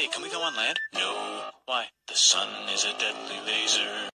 Hey, can we go on land? No. Why? The sun is a deadly laser.